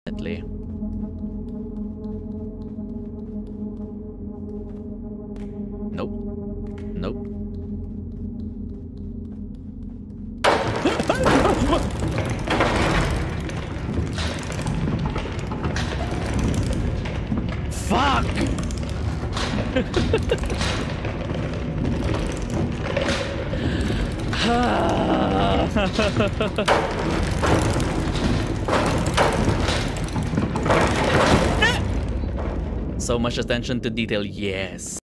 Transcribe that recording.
Definitely. Nope. Nope. Fuck! So much attention to detail, yes.